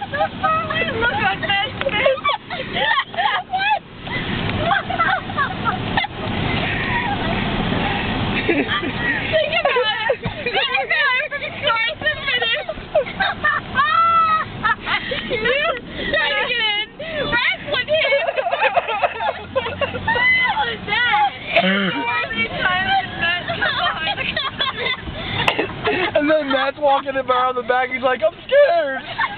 Look at that face. What? Think about it. Think about it for the course of minutes. Trying to get in. Wrestling him. What was that? And then Matt's walking around the back, he's like, I'm scared!